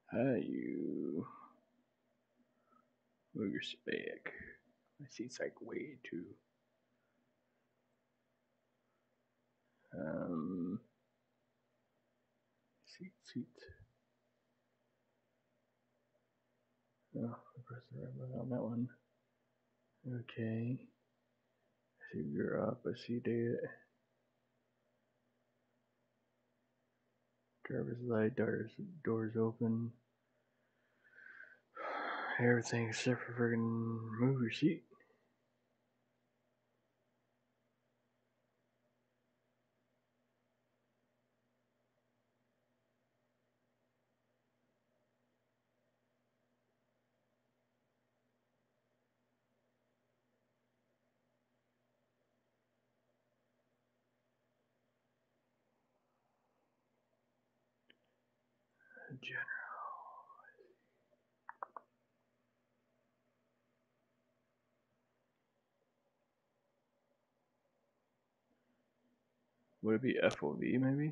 Hi, you. Move your back. My seat's like way too. Seat. Oh, I pressed the right button on that one. Okay. I see you're up. I see that. Driver's light, doors open. Everything except for friggin' move your seat. General. Would it be FOV maybe?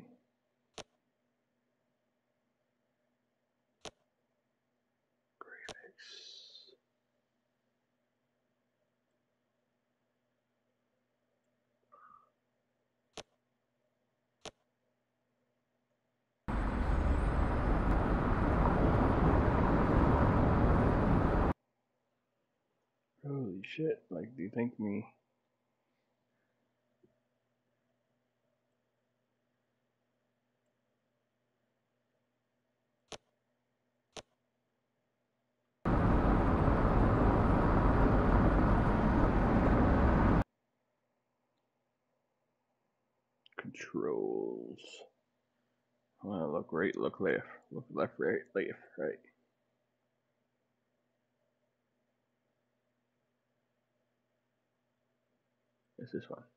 Graphics. Holy shit, like, do you think me? Controls. I want to look right, look left. Look left, right, left, right. It's this one.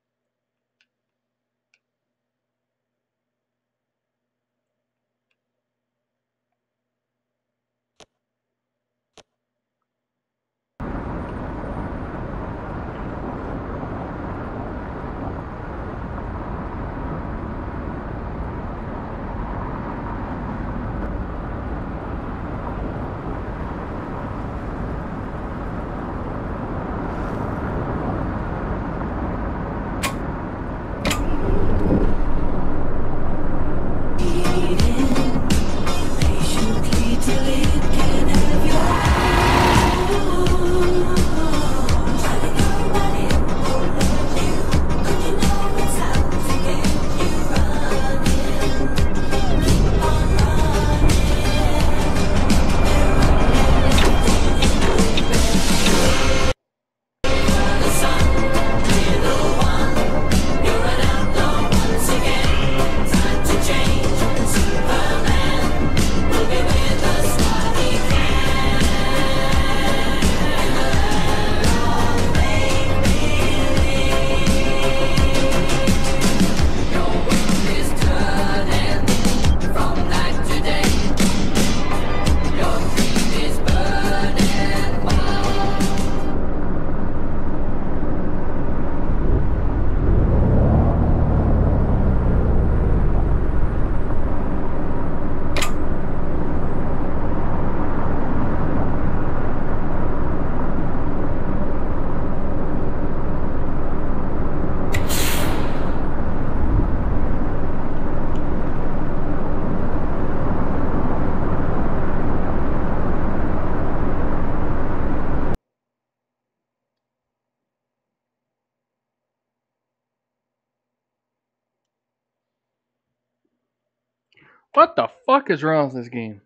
What the fuck is wrong with this game?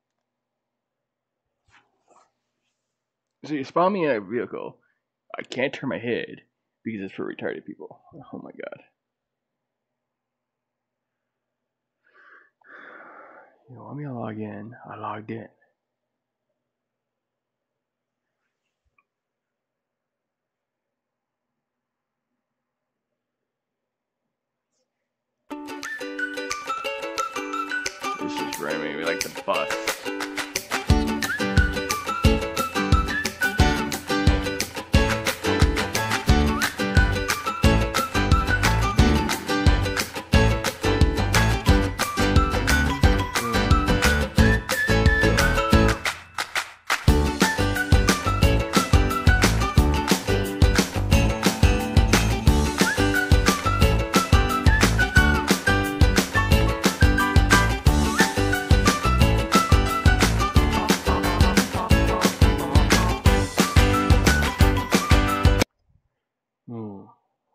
So you spawn me in a vehicle. I can't turn my head because it's for retarded people. Oh my god. You want me to log in? I logged in. This is driving me like the bus.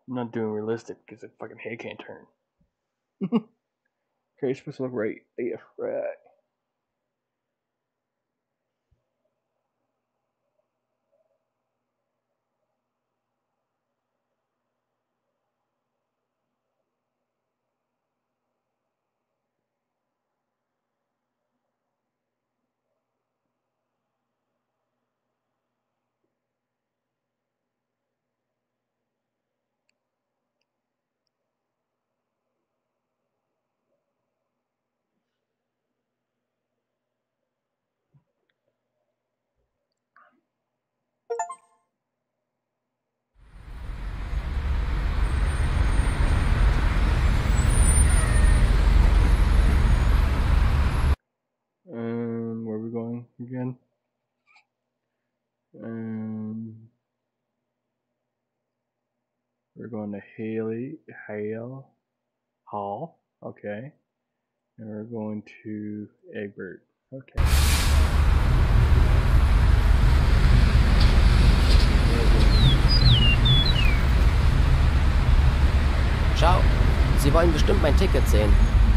I'm not doing realistic because the fucking head can't turn. Okay, you're supposed to look right. Yeah, right. Where are we going again? We're going to Hale Hall. Okay. And we're going to Egbert. Okay. Ciao. Sie wollen bestimmt mein Ticket sehen.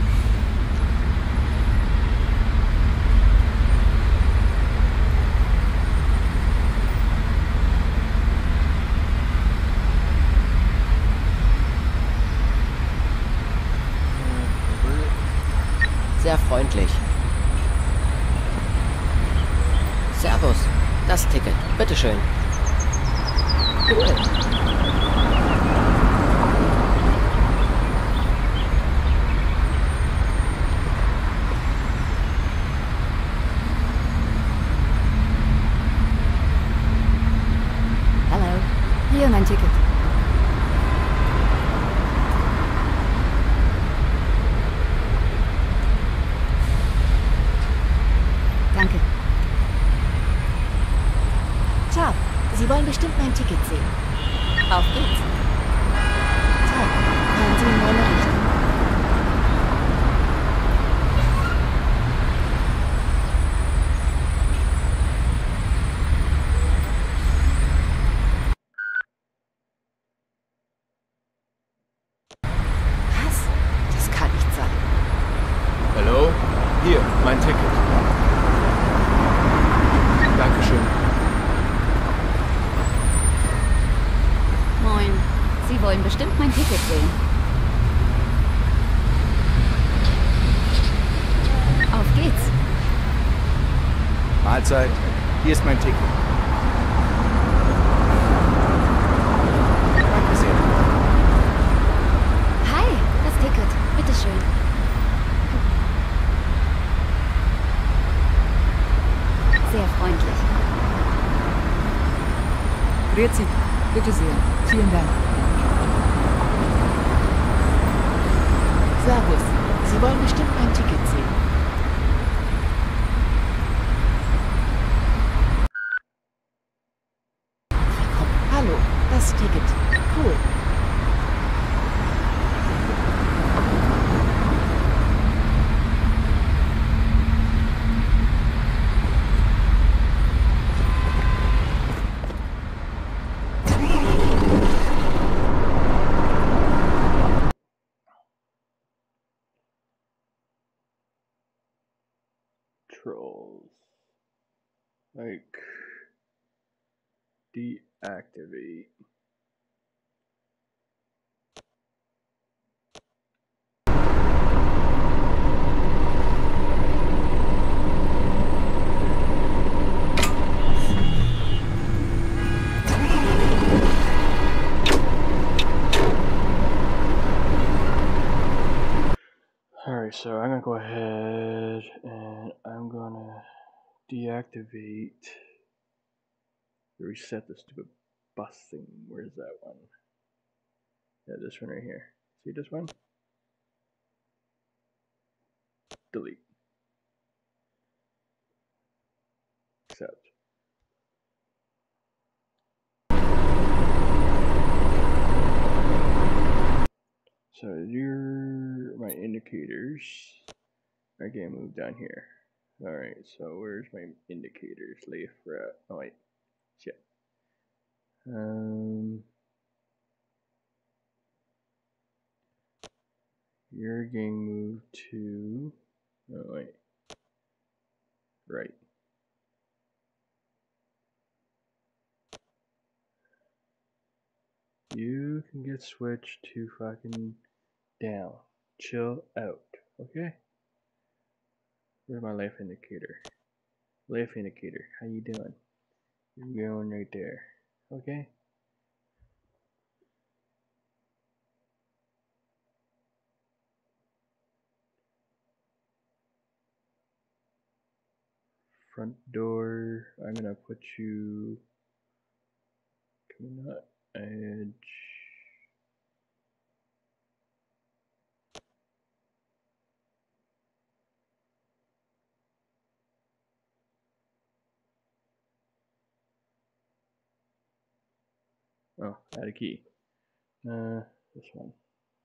Sehr freundlich. Servus. Das Ticket. Bitteschön. Cool. Hallo. Hier mein Ticket. Danke. Ciao. Sie wollen bestimmt mein Ticket sehen. Auf geht's. Ciao. Fahren Sie in meine Richtung. Was? Das kann nicht sein. Hallo? Hier, mein Ticket. Dankeschön. Moin. Sie wollen bestimmt mein Ticket sehen. Auf geht's. Mahlzeit. Hier ist mein Ticket. Danke sehr. Hi, das Ticket. Bitteschön. Sehr freundlich. Grüezi. Bitte sehr. Vielen Dank. Servus. Sie wollen bestimmt mein Ticket sehen. Hallo, das Ticket. Cool. Trolls. Like, deactivate. Alright, so I'm gonna go ahead and I'm gonna deactivate, reset the stupid bus thing. Where's that one? Yeah, this one right here. See this one? Delete. Accept. So you're my indicators. I can't move down here. Alright, so where's my indicators? Left, right. Oh wait. Shit. You're getting moved to, oh wait, right. You can get switched to fucking down. Chill out, okay? Where's my life indicator? Life indicator, how you doing? You're going right there, okay? Front door, I'm gonna put you coming up edge. Oh, add a key. This one.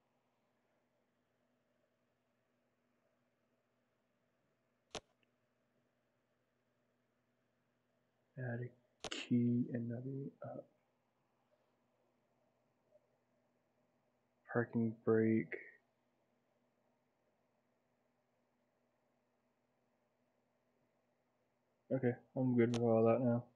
Add a key and nothing up. Parking brake. Okay, I'm good with all that now.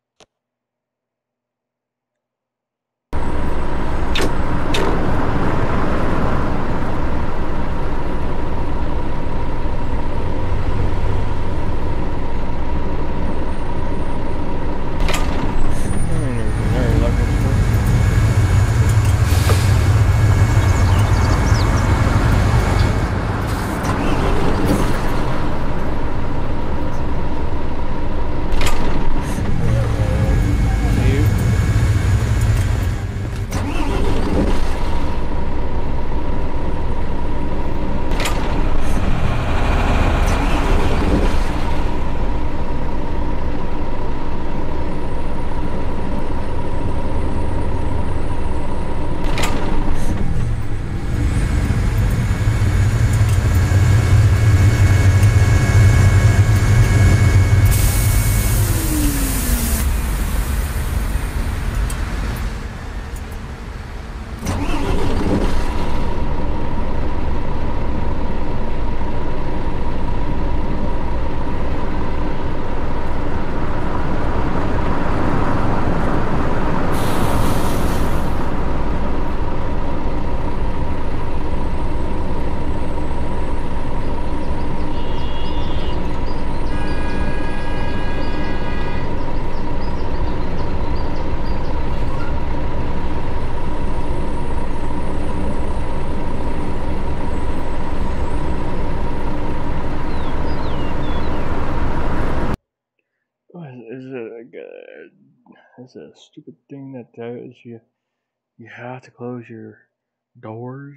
It's a stupid thing that tells you have to close your doors.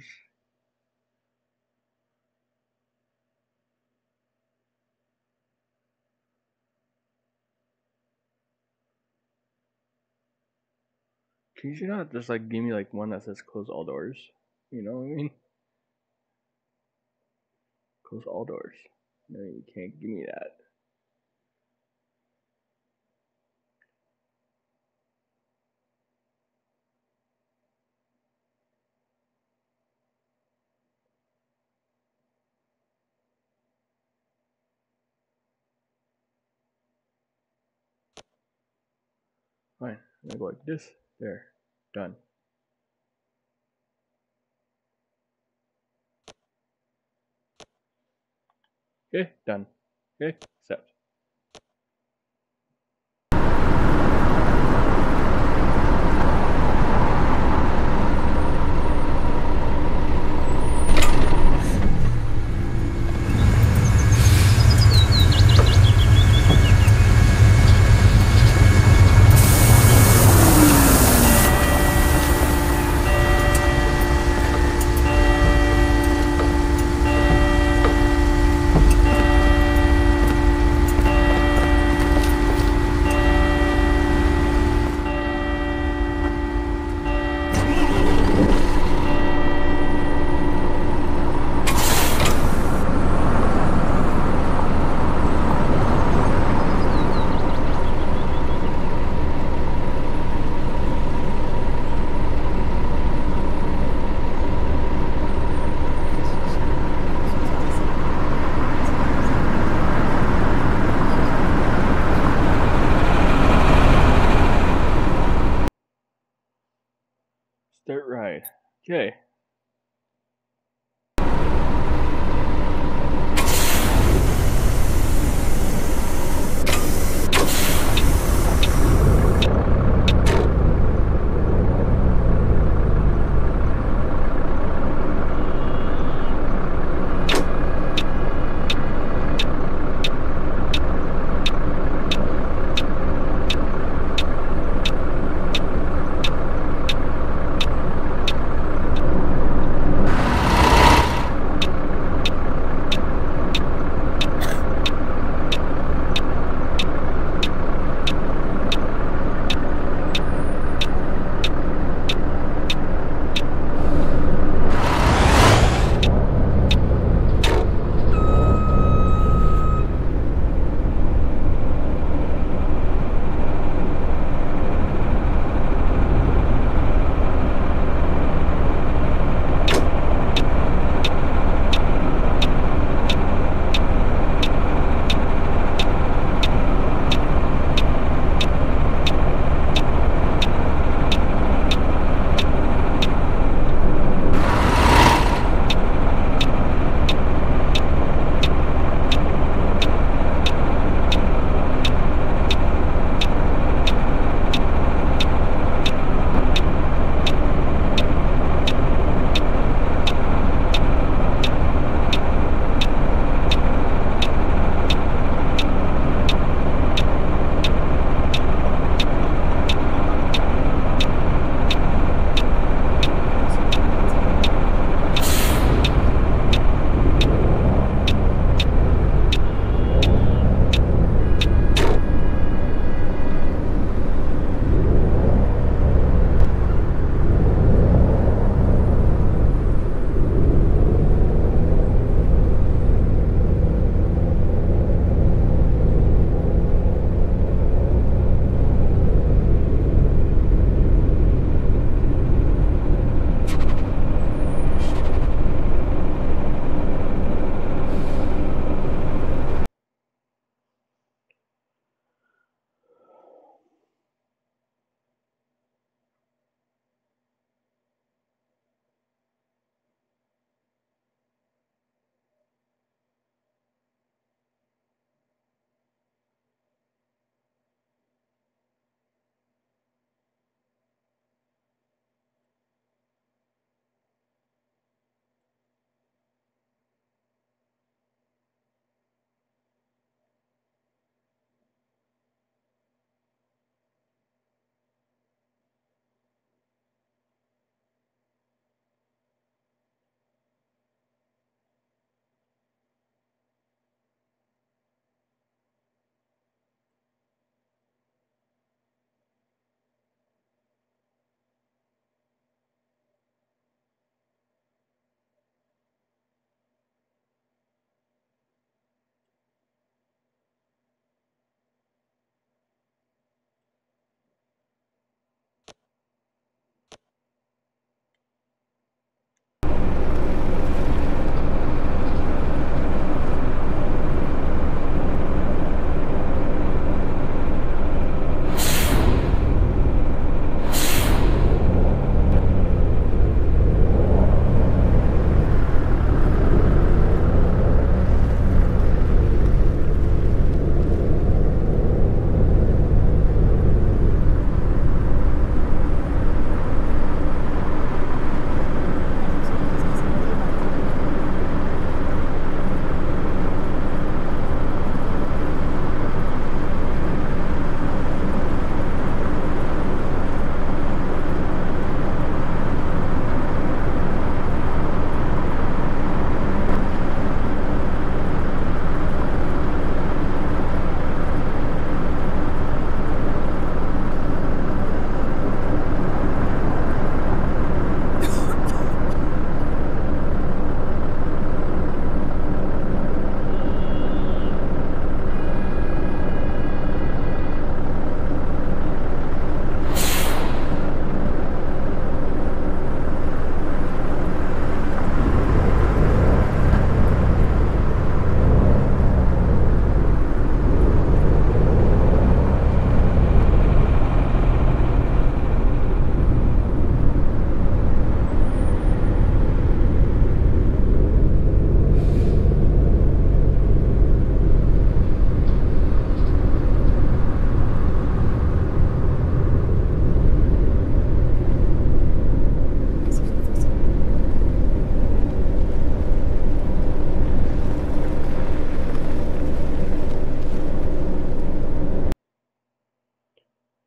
Can you not just like give me like one that says close all doors? You know what I mean? Close all doors. No, you can't give me that. Fine, I'm gonna go like this. There, done. Okay, done. Okay, accept. Start ride. Okay.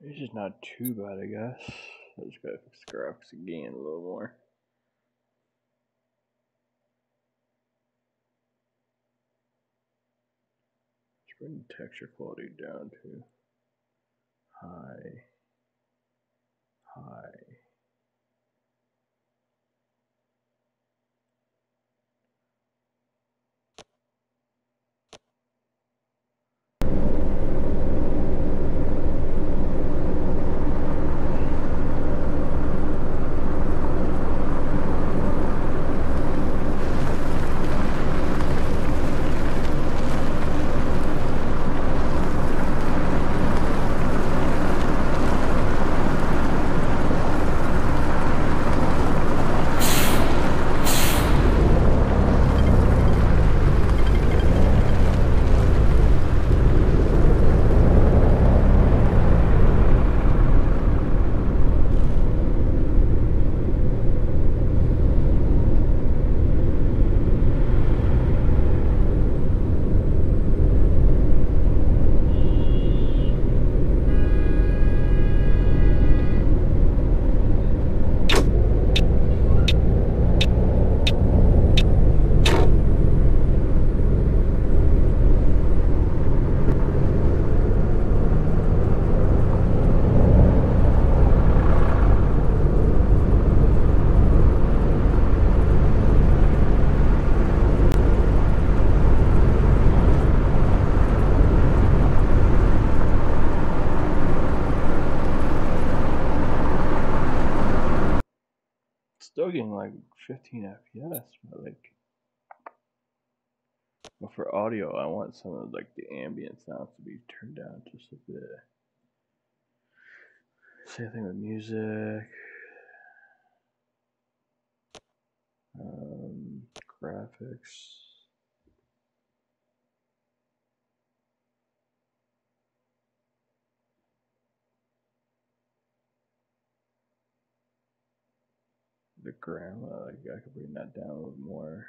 It's just not too bad, I guess. I just gotta fix the graphics again a little more. Let's bring the texture quality down to high. Still getting like 15 FPS, but like, but for audio, I want some of like the ambient sounds to be turned down just a bit. Same thing with music, graphics. The grammar, like I could bring that down a little more.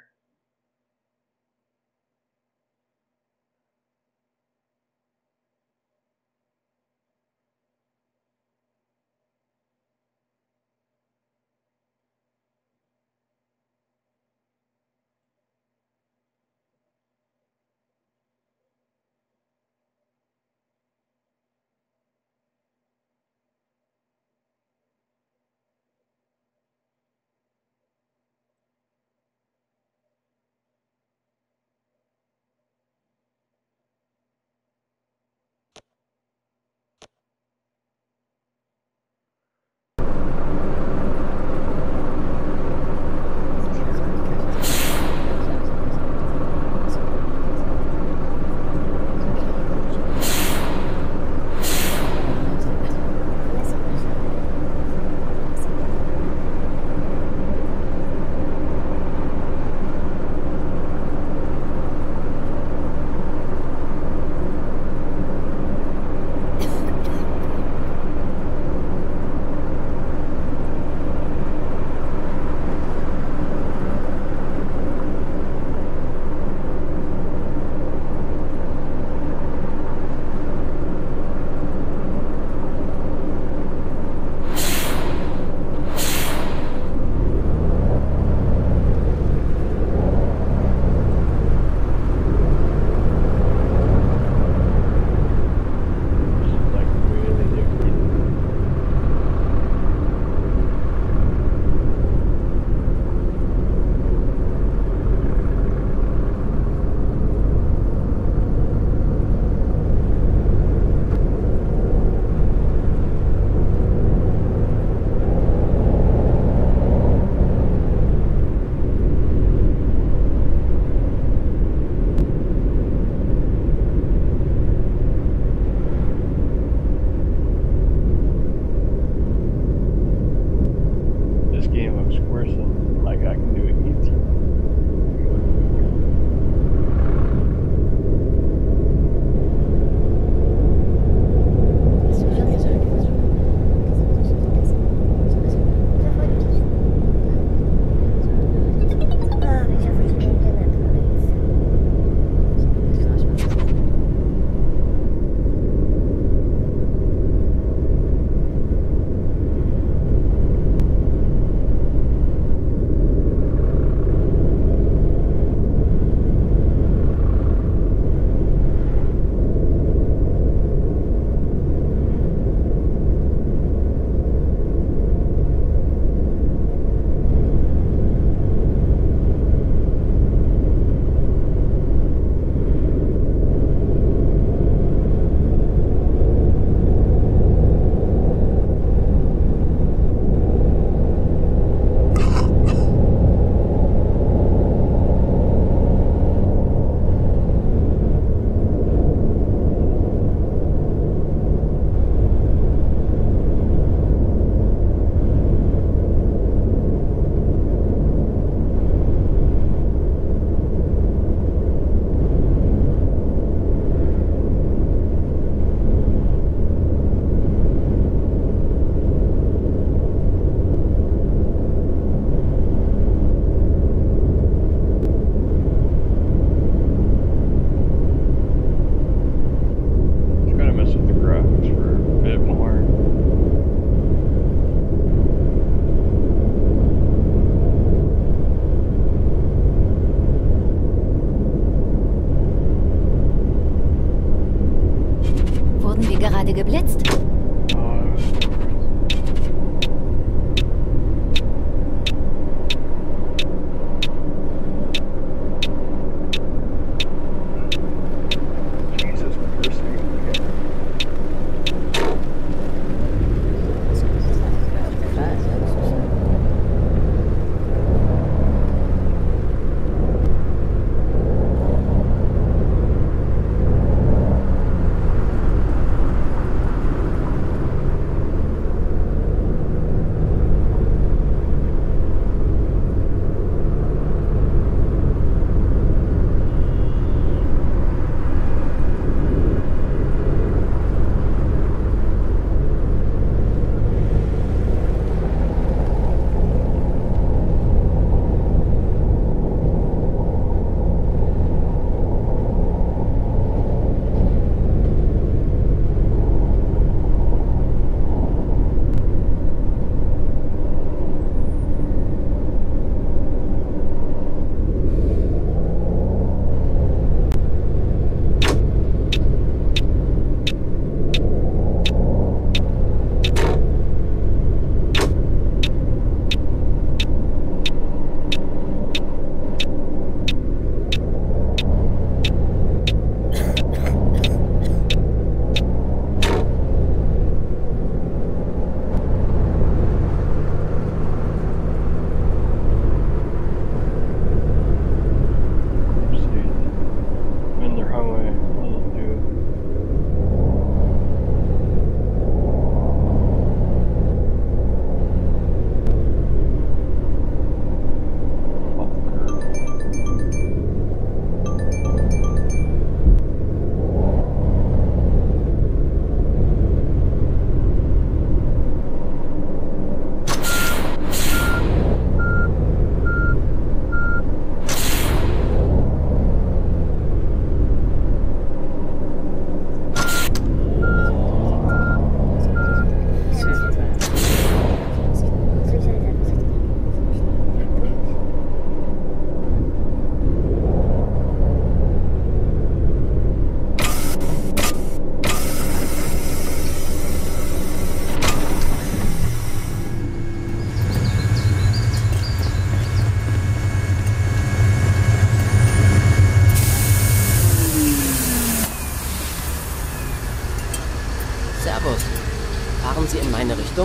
fahren Sie in meine Richtung?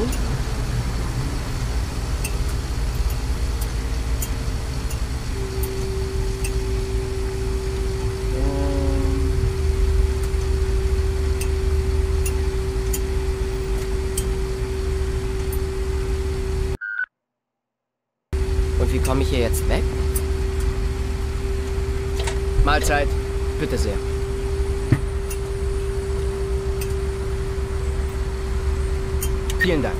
Und wie komme ich hier jetzt weg? Mahlzeit. Bitte sehr. Vielen Dank.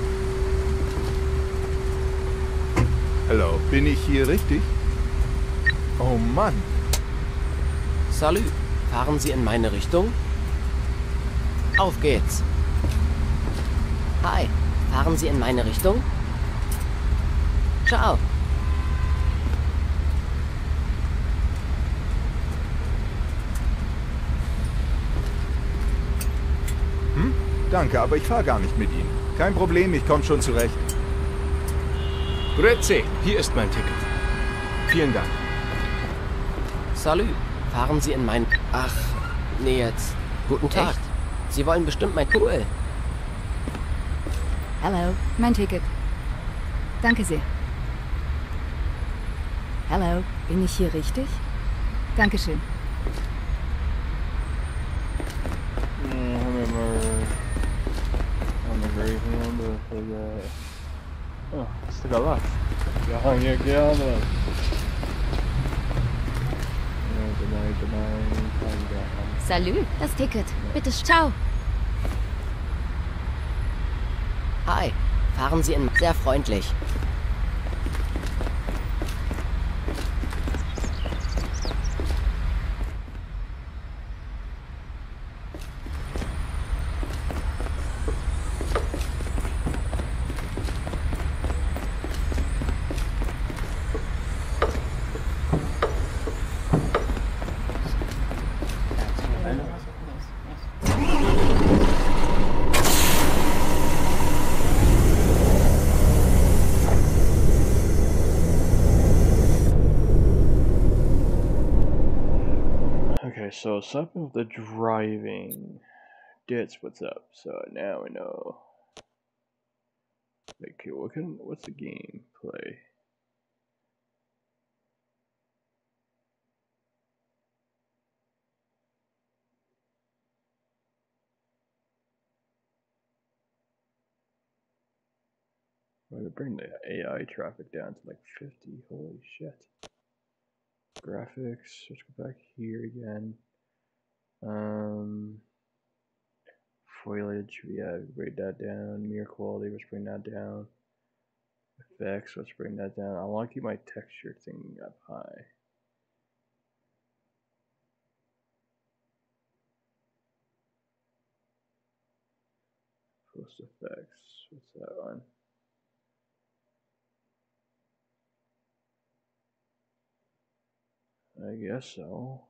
Hallo, bin ich hier richtig? Oh Mann. Salü. Fahren Sie in meine Richtung? Auf geht's. Hi. Fahren Sie in meine Richtung? Ciao. Danke, aber ich fahre gar nicht mit Ihnen. Kein Problem, ich komme schon zurecht. Grüezi, hier ist mein Ticket. Vielen Dank. Salü. Fahren Sie in mein... Ach, nee jetzt. Guten Tag. Echt? Sie wollen bestimmt mein... Cool. Hello. Mein Ticket. Danke sehr. Hello. Bin ich hier richtig? Dankeschön. Oh, still got left. Get on the left. Salü. Das Ticket. Bitte, ciao. Hi. Fahren Sie in... Sehr freundlich. Okay, so something with the driving. That's what's up. So now we know. Okay, what's the game play? I'm gonna bring the AI traffic down to like 50. Holy shit. Graphics, let's go back here again. Foliage, yeah, bring that down. Mirror quality, let's bring that down. Effects, let's bring that down. I want to keep my texture thing up high. Post effects, what's that one? I guess so.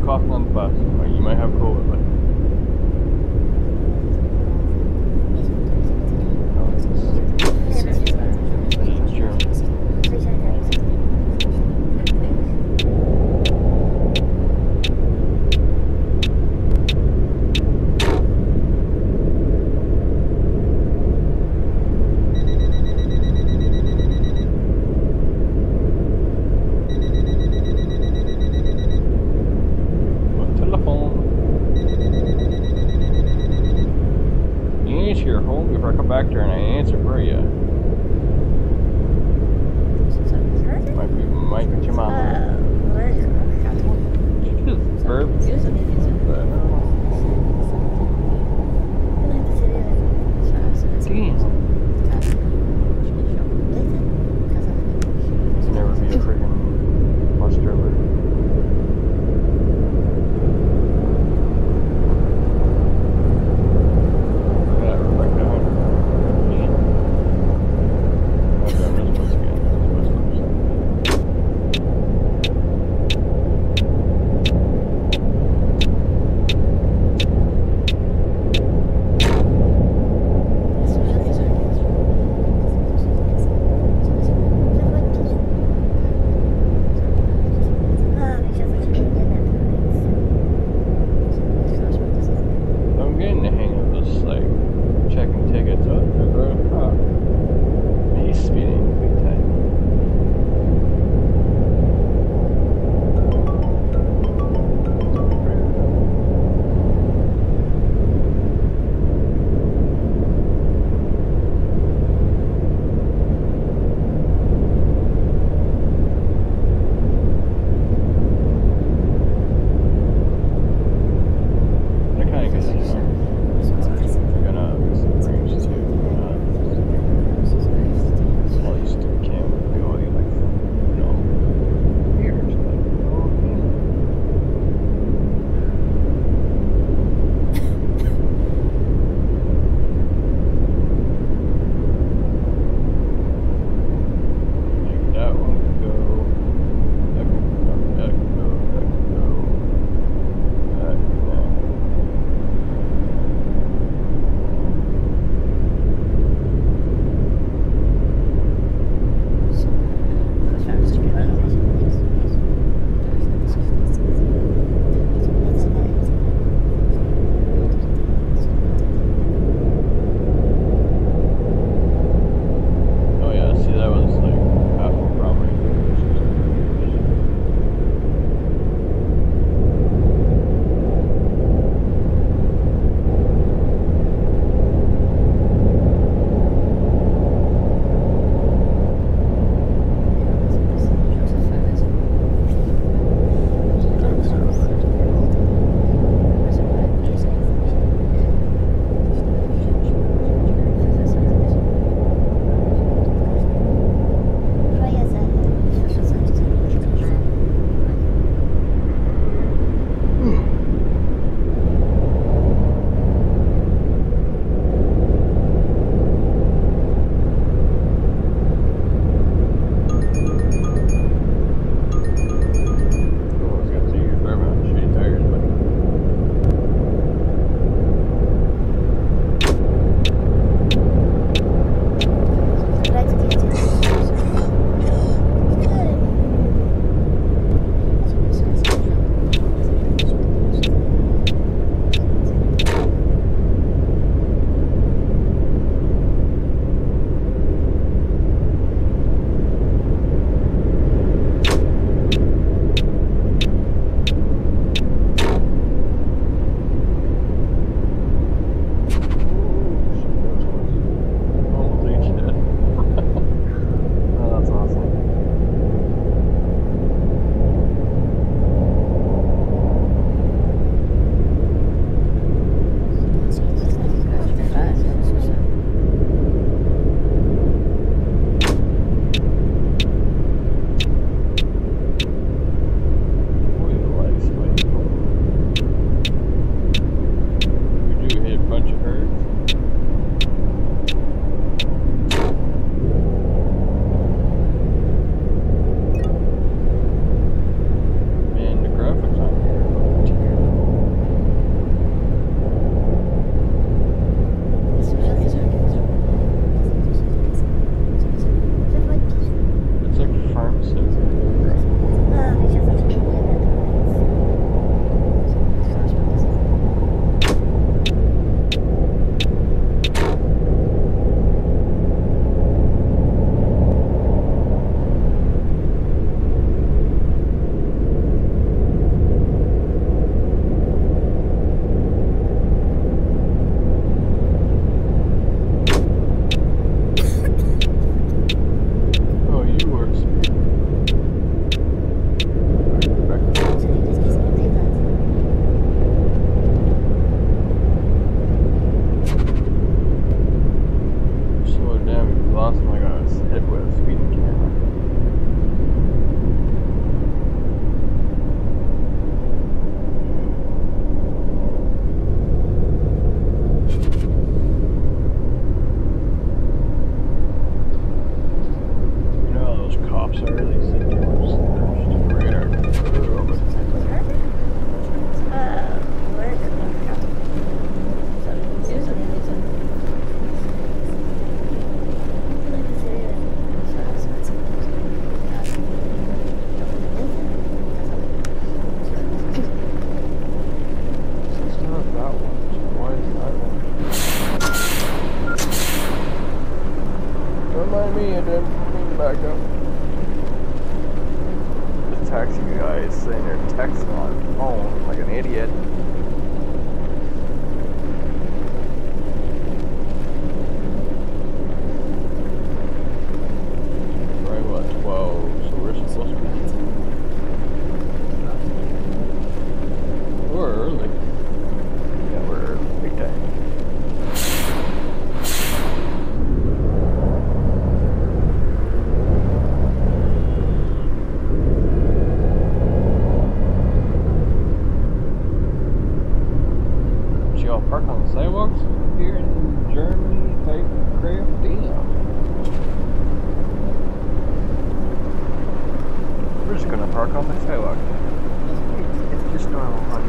coughing on the bus. Or you might have COVID, but it's German. Back there and I answer for you. Might be your mama. Verb. Never be a freaking bus driver.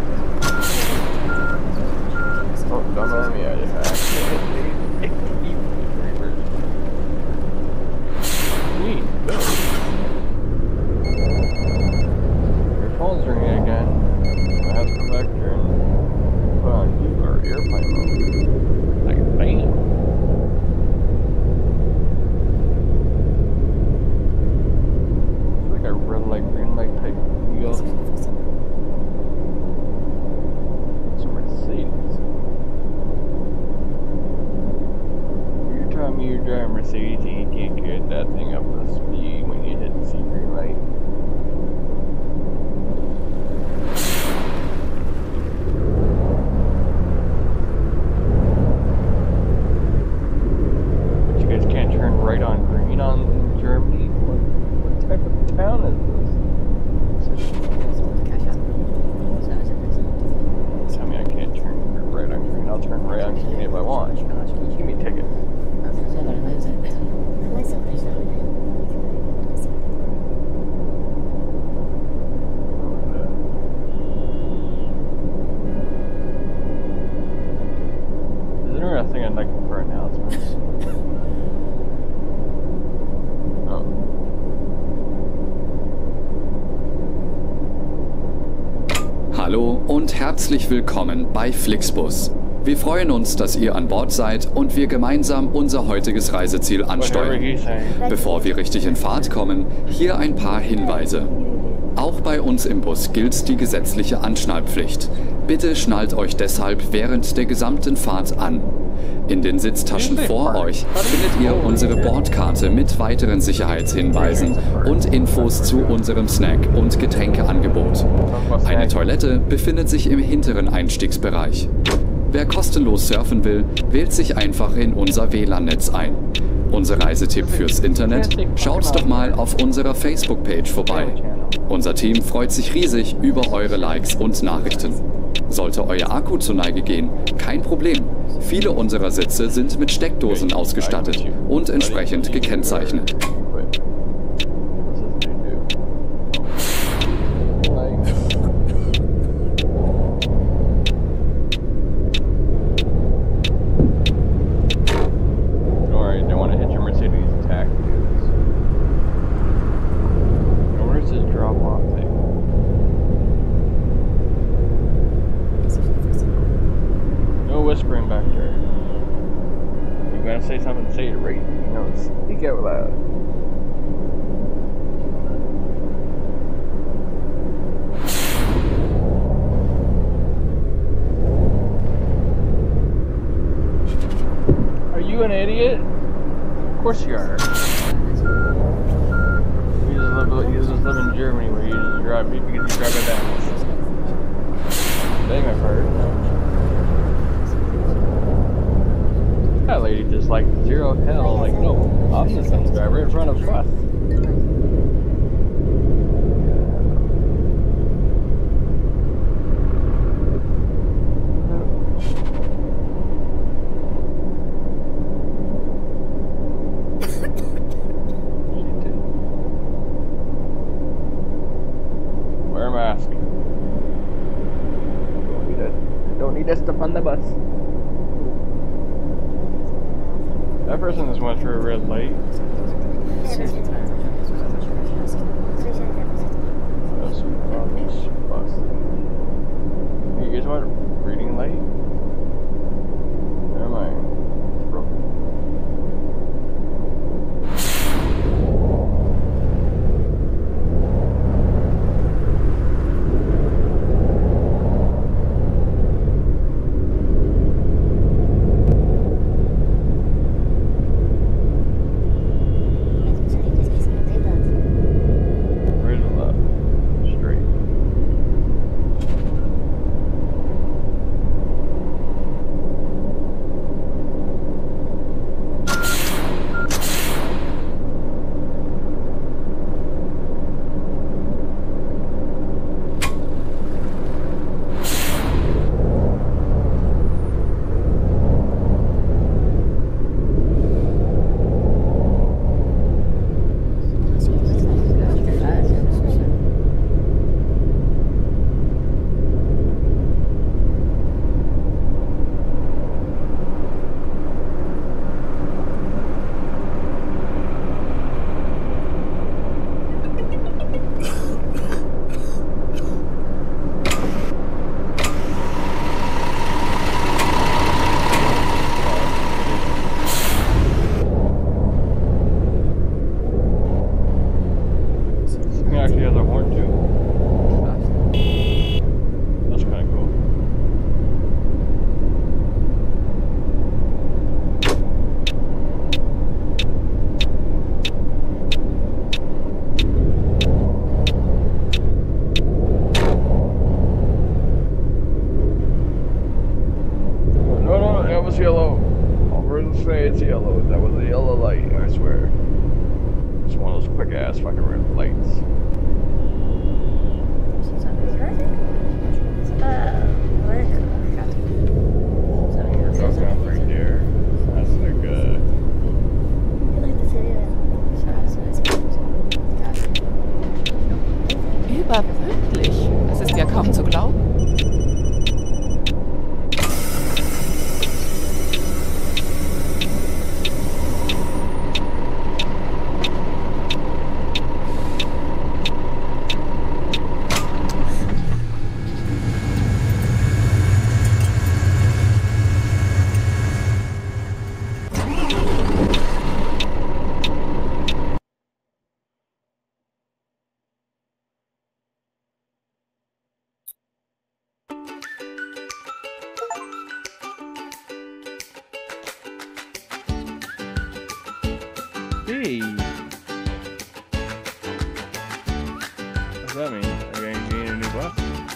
Oh, don't mind me, I accidentally hit the Neat, go. Your phone's ringing again. I have to go back there and put on airplane mode. Like, bam. It's like a red light, green light type deal. It's a Mercedes. You're telling me you're driving Mercedes and you can't get that thing up to speed when you hit the green light? But you guys can't turn right on green on in Germany? What type of town is this? Tell me I can't turn right on green. I'll turn right on green if I want. Give me a ticket. Is there anything I'd like for announcements? Oh. Hallo und herzlich willkommen bei Flixbus. Wir freuen uns, dass ihr an Bord seid und wir gemeinsam unser heutiges Reiseziel ansteuern. Bevor wir richtig in Fahrt kommen, hier ein paar Hinweise. Auch bei uns im Bus gilt die gesetzliche Anschnallpflicht. Bitte schnallt euch deshalb während der gesamten Fahrt an. In den Sitztaschen vor euch findet ihr unsere Bordkarte mit weiteren Sicherheitshinweisen und Infos zu unserem Snack- und Getränkeangebot. Eine Toilette befindet sich im hinteren Einstiegsbereich. Wer kostenlos surfen will, wählt sich einfach in unser WLAN-Netz ein. Unser Reisetipp fürs Internet? Schaut doch mal auf unserer Facebook-Page vorbei. Unser Team freut sich riesig über eure Likes und Nachrichten. Sollte euer Akku zur Neige gehen, kein Problem. Viele unserer Sitze sind mit Steckdosen ausgestattet und entsprechend gekennzeichnet. Whispering back there. You gotta say something, say it right. You know, speak out loud. Are you an idiot? Of course you are. You just live in Germany where you just drive because you drive it down. Dang, I've heard. That lady just like zero hell, like no, I'm the bus driver in front of us. Wear a mask. Don't need that stuff on the bus. That person just went through a red light. That's bus. You guys want a reading light? Never mind. It's broken. say it's yellow. That was a yellow light, I swear. It's one of those quick ass fucking red lights. That's not right there. That's not good. Überpünktlich. Das ist ja kaum zu glauben. Hey! What's that mean? Are you gonna gain a new buff?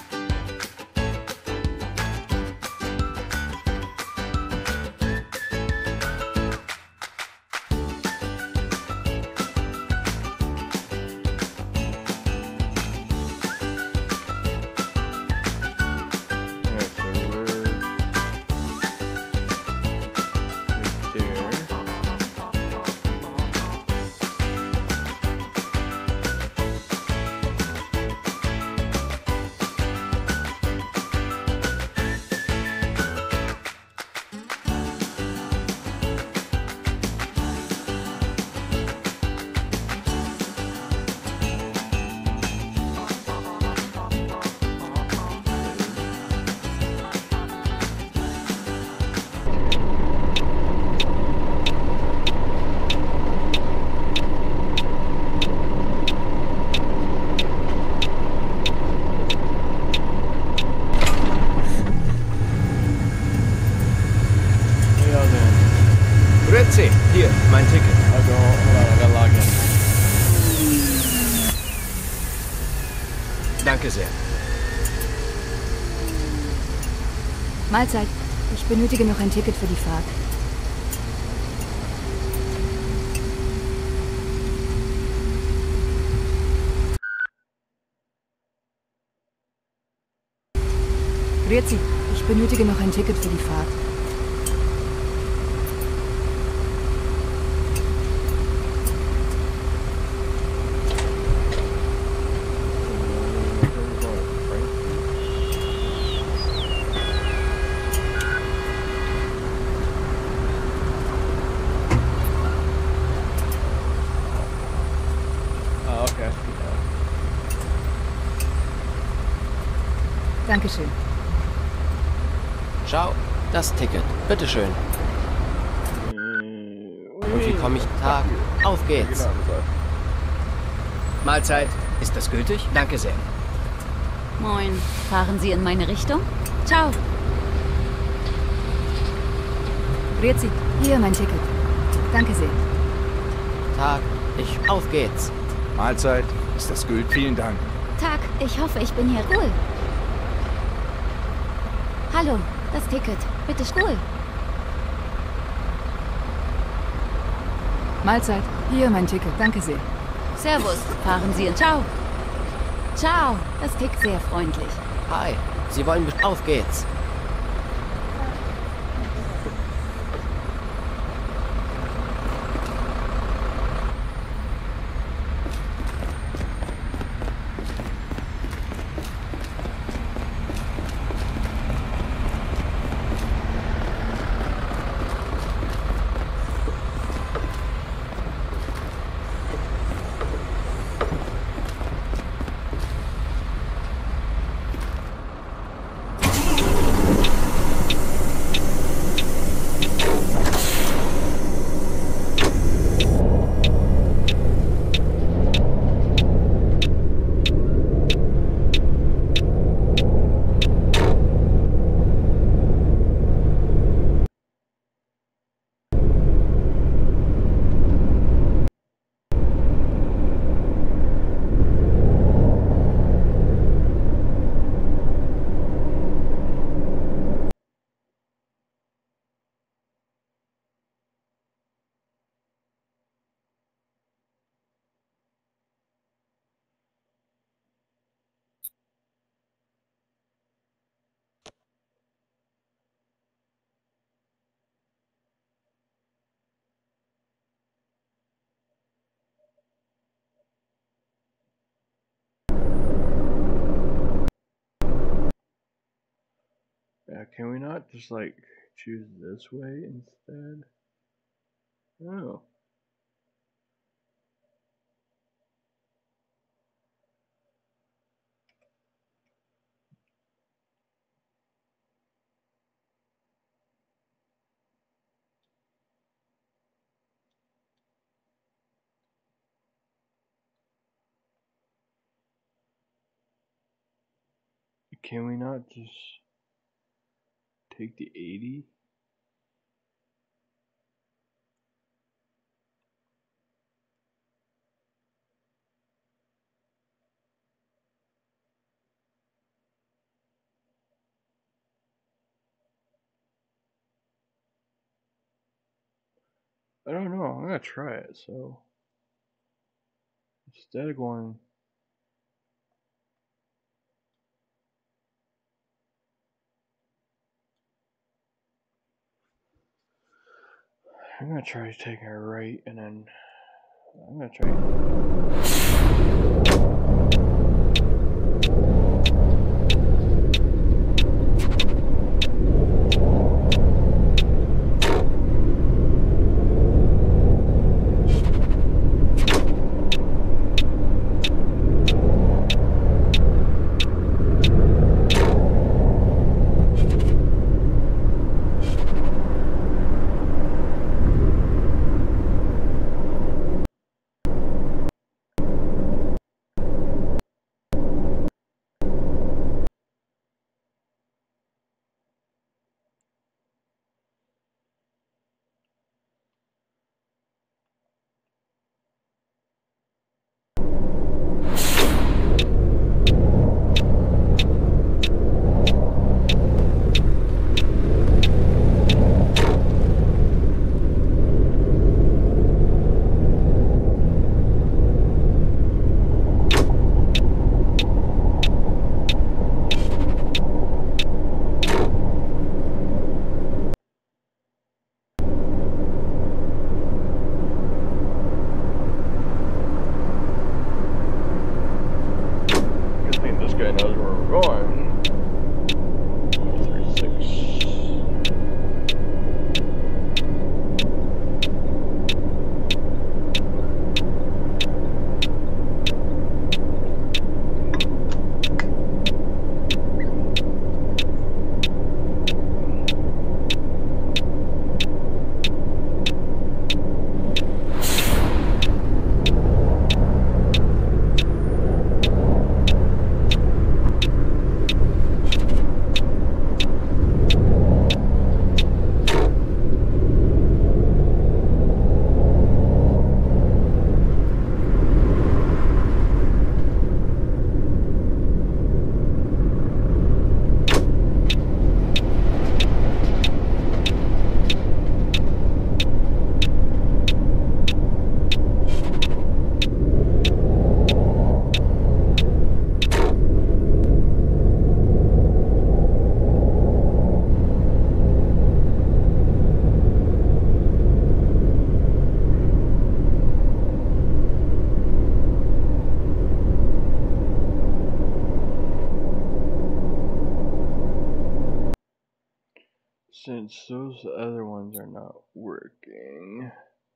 Hier, mein Ticket. Hold on, I gotta log in. Danke sehr. Mahlzeit. Ich benötige noch ein Ticket für die Fahrt. Grüezi. Ich benötige noch ein Ticket für die Fahrt. Dankeschön. Ciao, das Ticket. Bitteschön. Und wie komme ich? Tag. Auf geht's. Mahlzeit. Ist das gültig? Danke sehr. Moin. Fahren Sie in meine Richtung? Ciao. Grüezi. Hier mein Ticket. Danke sehr. Tag. Auf geht's. Mahlzeit. Ist das gültig? Vielen Dank. Tag. Ich hoffe, ich bin hier cool. Hallo. Das Ticket. Bitte cool. Mahlzeit. Hier mein Ticket. Danke sehr. Servus. Fahren Sie in. Ciao. Ciao. Das Ticket sehr freundlich. Hi. Sie wollen... Auf geht's. Can we not just like choose this way instead? Oh. Can we not just take the 80? I don't know. I'm gonna try it. So instead of going, I'm gonna try taking a right, and then I'm gonna try. Knows where we're going. 36. Since those other ones are not working,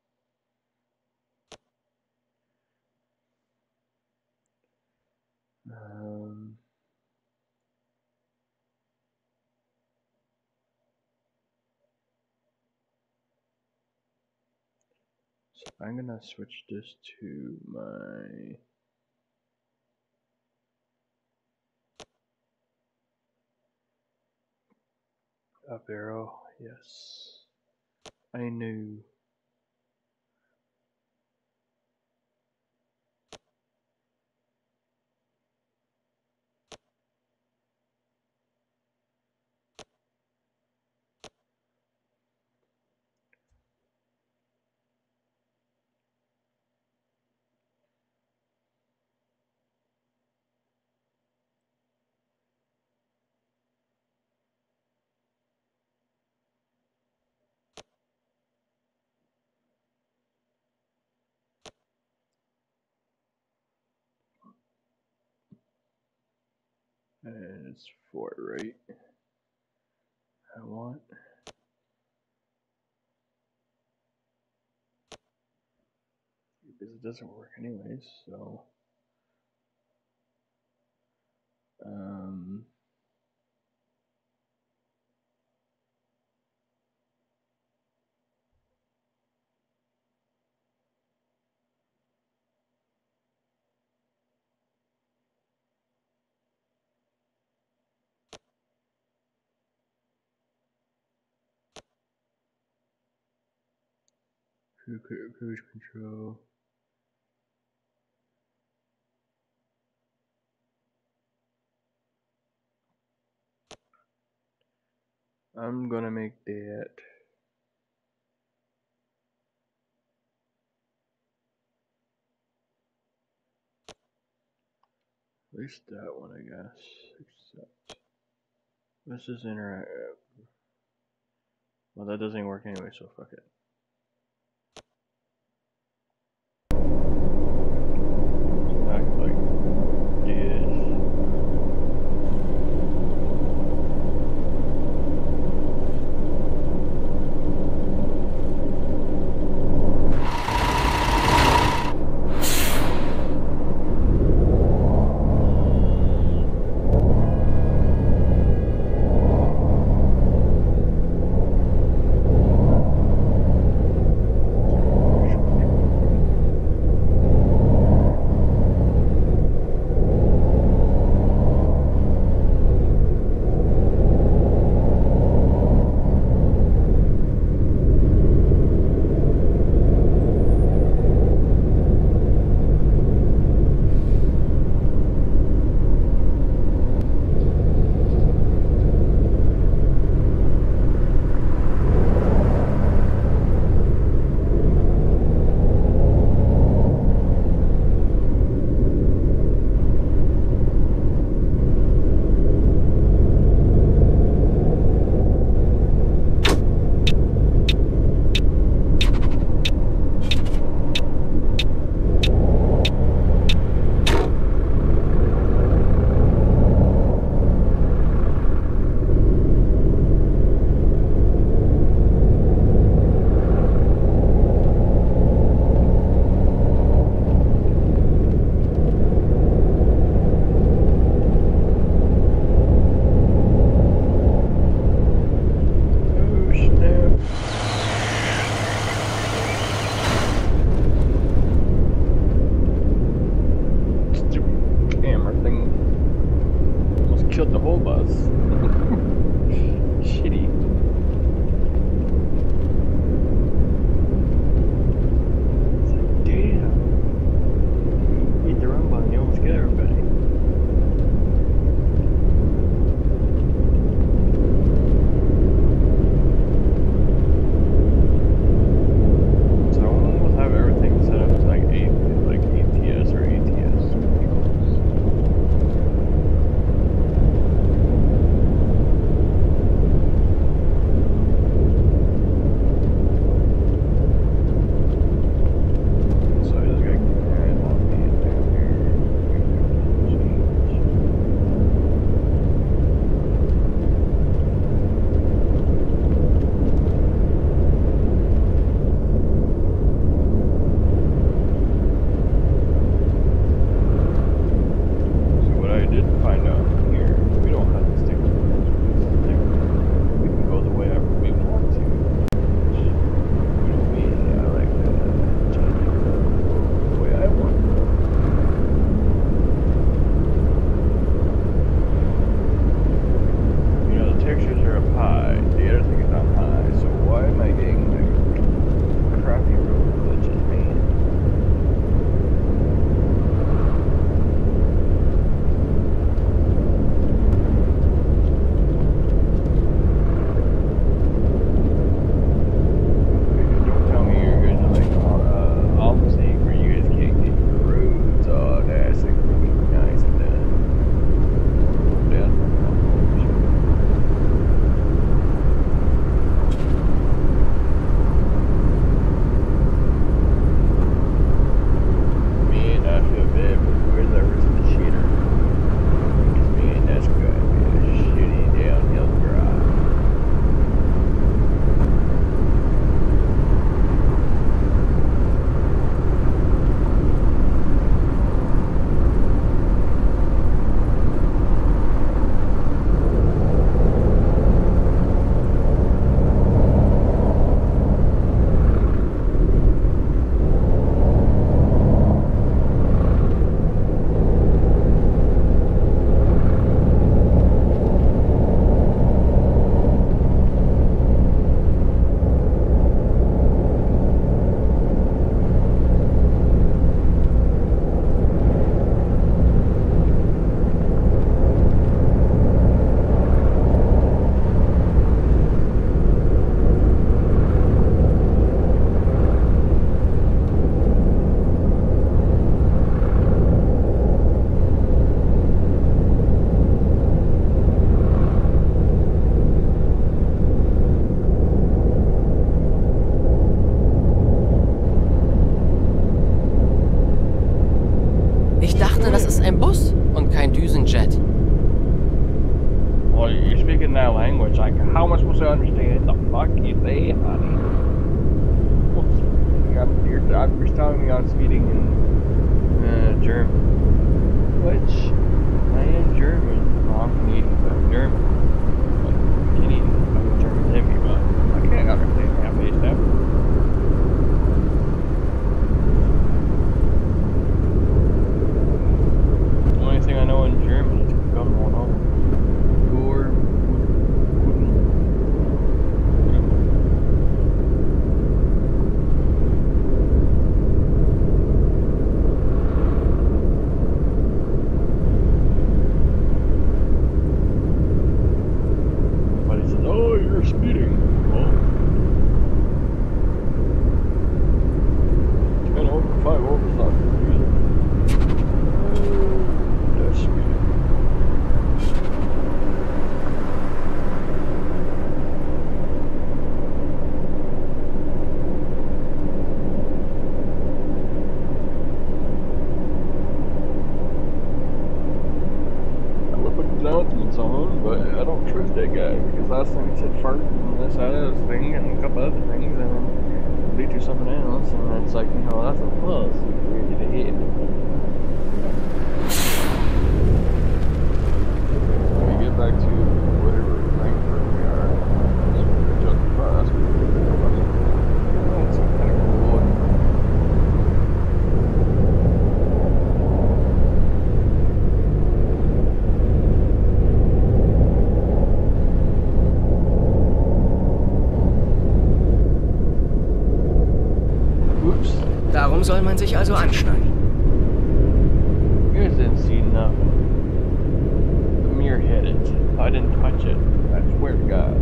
so I'm gonna switch this to my up arrow. Yes, I knew. And it's 4, right? want. Because it doesn't work anyways, so cruise control. I'm gonna make that at least that one, I guess. Except this is interact. Well, that doesn't work anyway, so fuck it. Act like this. that language. Like, how am I supposed to understand the fuck you say, honey? You're telling me I'm speaking in German. Which, I am German. Well, I'm Canadian, but I'm German. Like, Canadian, fucking German to me, but I can't understand that face stuff. The only thing I know in German is come on over. But I don't trust that guy because last time he said fart and this other thing and a couple other things and then lead to something else and it's like, you know, that's a plus. Ready to hit. When we get back to whatever Frankfurt we are, then just fast. That's kind of cool. Darum soll man sich also anschneiden. You guys didn't see nothing. The mirror hit it. I didn't touch it. I swear to God.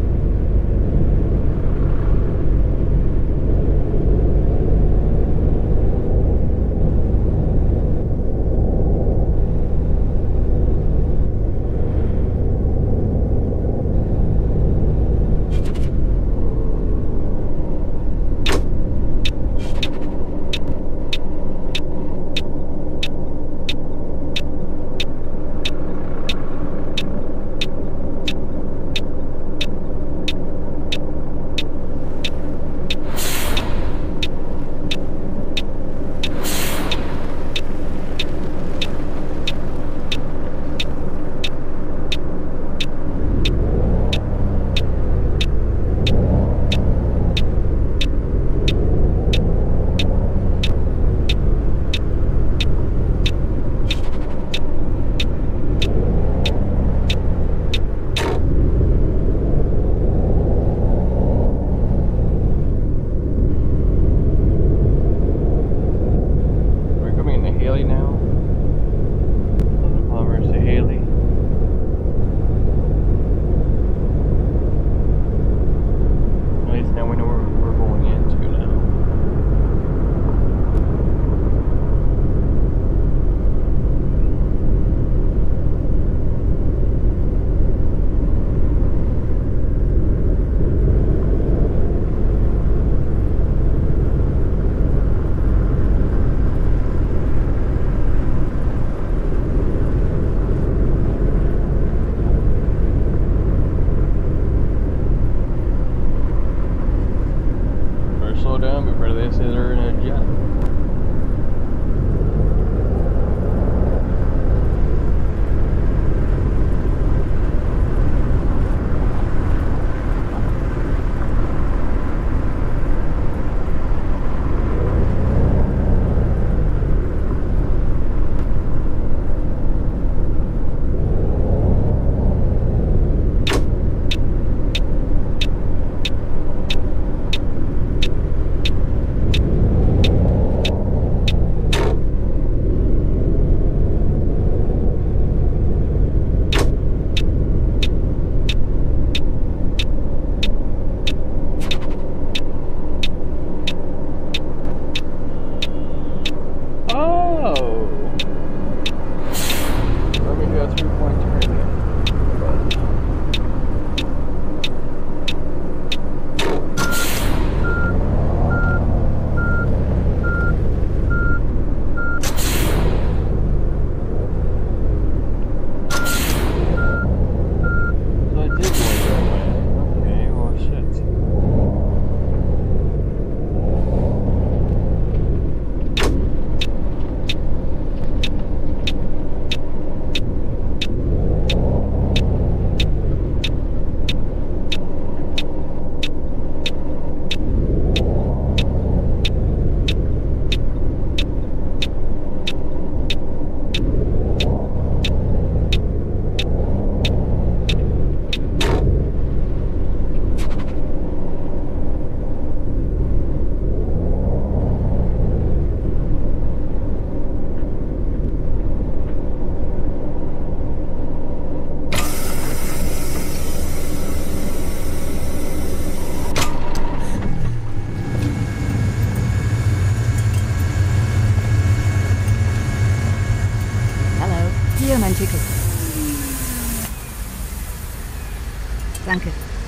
Danke.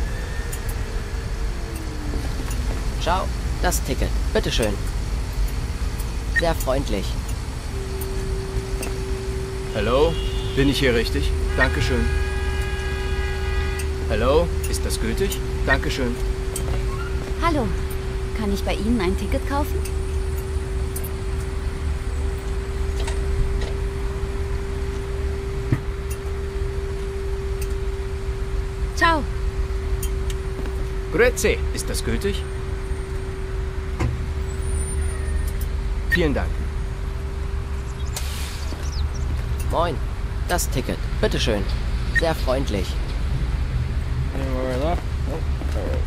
Ciao, das Ticket. Bitteschön. Sehr freundlich. Hallo? Bin ich hier richtig? Dankeschön. Hallo? Ist das gültig? Dankeschön. Hallo, kann ich bei Ihnen ein Ticket kaufen? Ciao. Grüezi, ist das gültig? Vielen Dank. Moin, das Ticket. Bitteschön. Sehr freundlich. Anywhere left? Nope. Alright.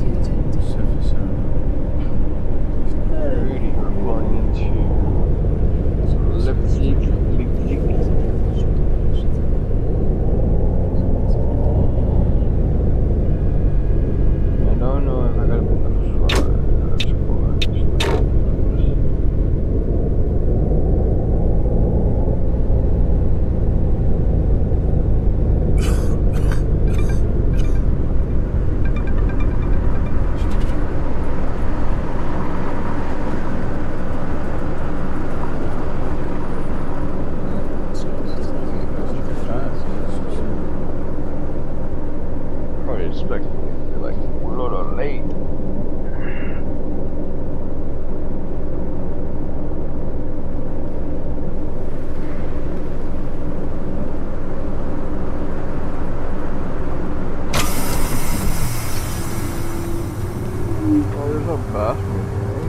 Alrighty, we're flying into Leipzig. I don't know if I gotta put the fly. Let's go on this way. Probably expecting it to be like a little late. Oh, there's no bathroom here.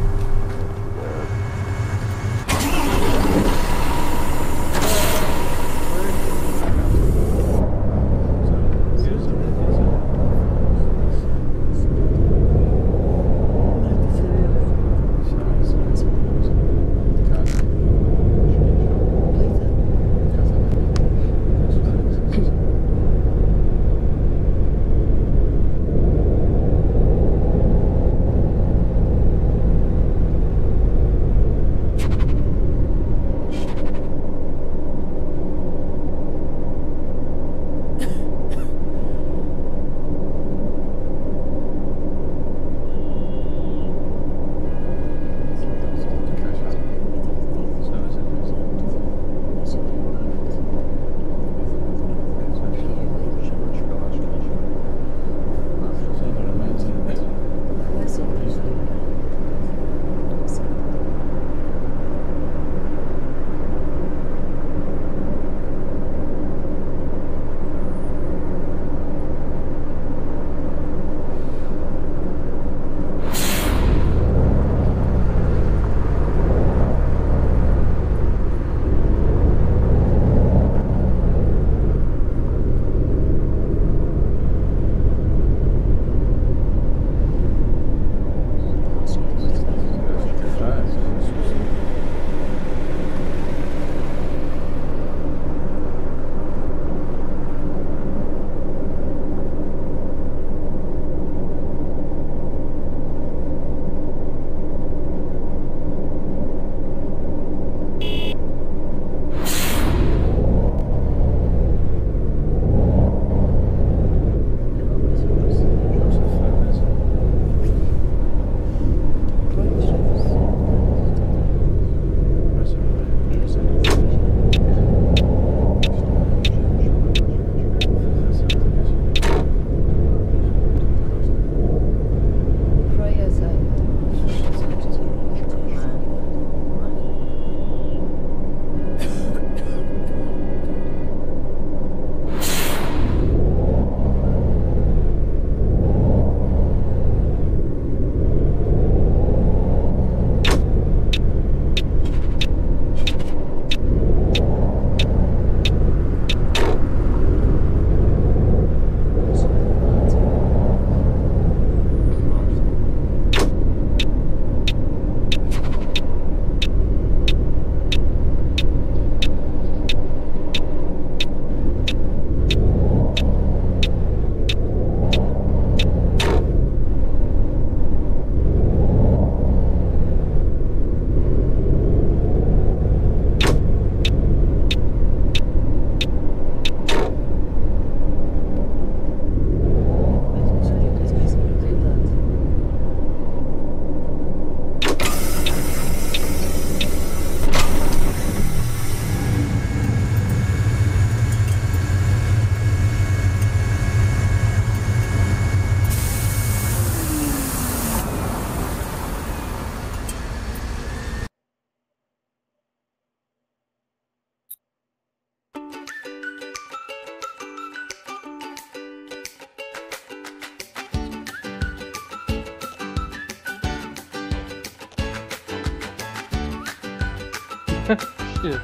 Shit.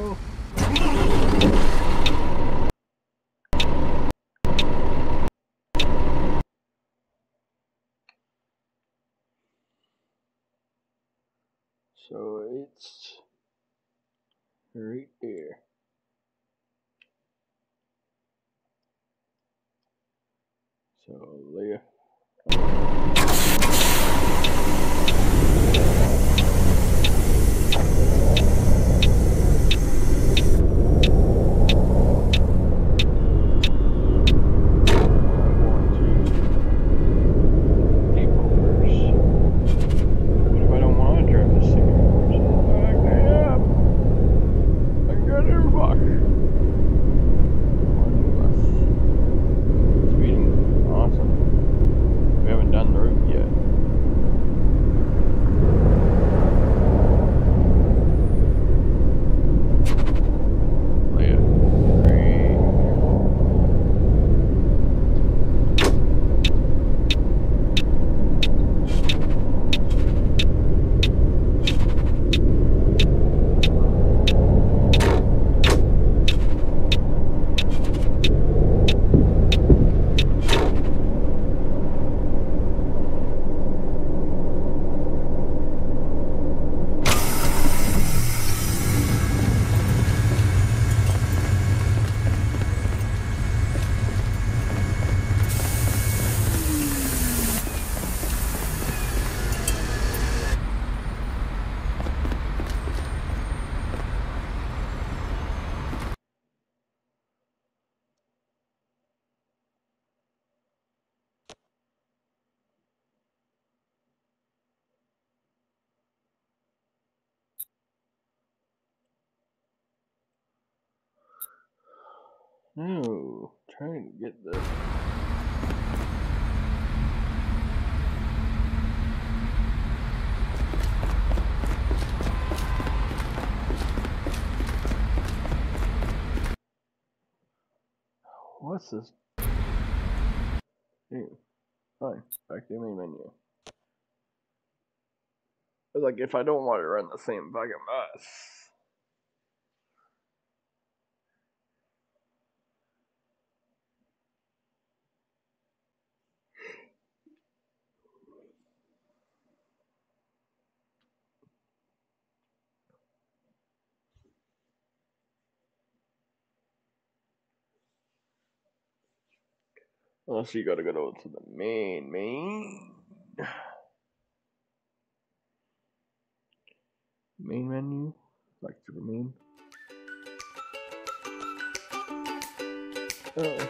go. So it's right there. So Leia. No, trying to get the. What's this? Ew. Fine, back to the main menu. It's like if I don't want to run the same fucking bus. Unless you gotta go to the main menu, like to the main. Oh.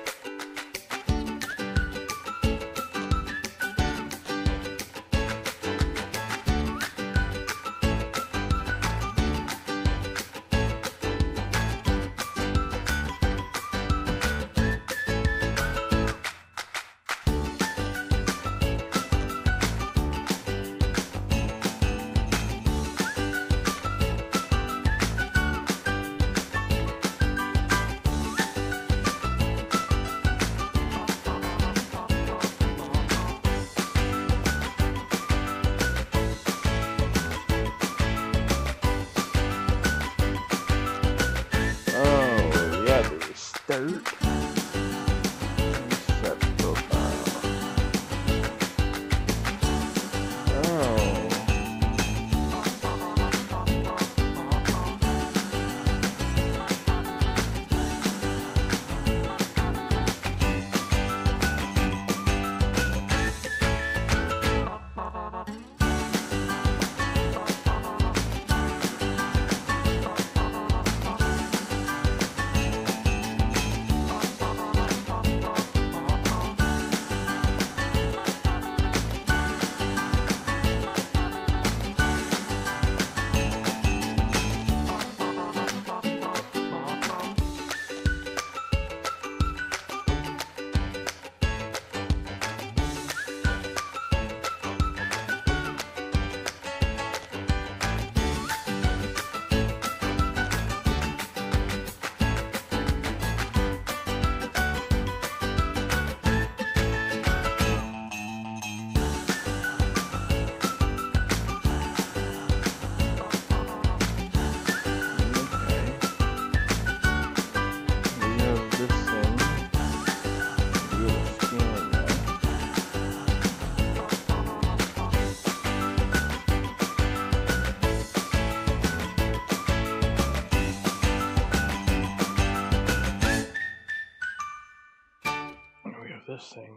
with this thing.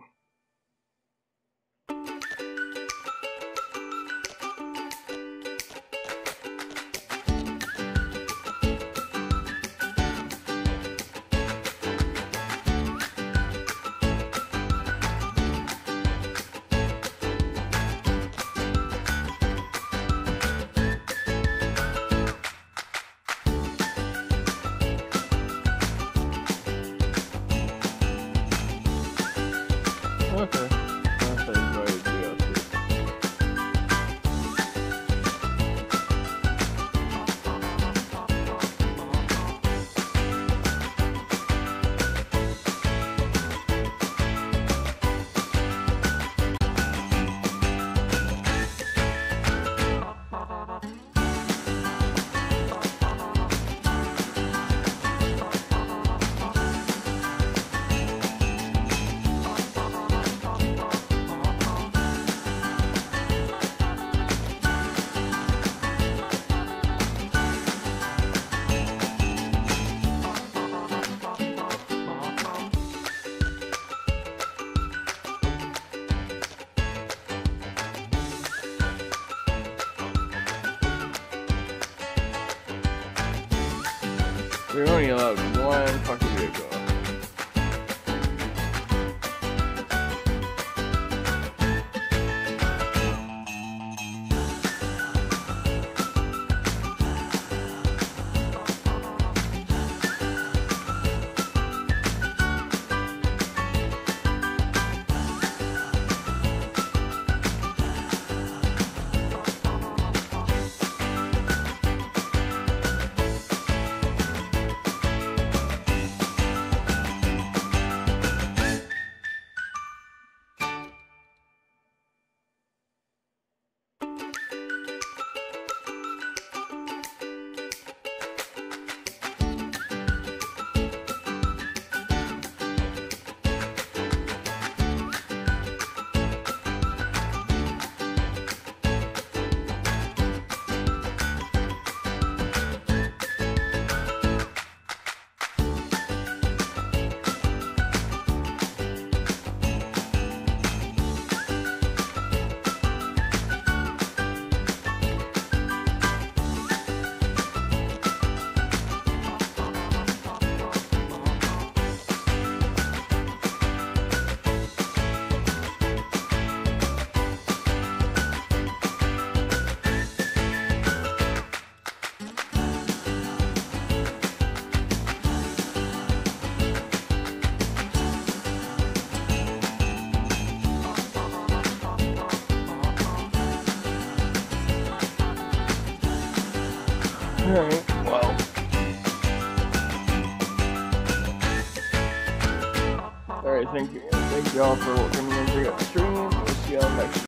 Okay. That's a great deal. We're only allowed one fucking vehicle. Alright, well. Alright, thank you all for coming in to the stream. We'll see y'all next